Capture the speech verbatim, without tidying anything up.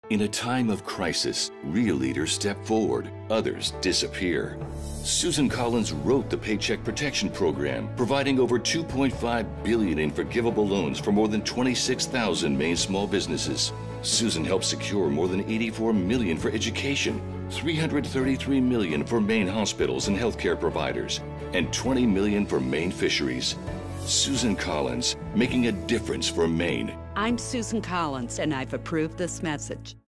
In a time of crisis, real leaders step forward, others disappear. Susan Collins wrote the Paycheck Protection Program, providing over two point five billion dollars in forgivable loans for more than twenty-six thousand Maine small businesses. Susan helped secure more than eighty-four million dollars for education, three hundred thirty-three million dollars for Maine hospitals and healthcare providers, and twenty million dollars for Maine fisheries. Susan Collins, making a difference for Maine. I'm Susan Collins, and I've approved this message.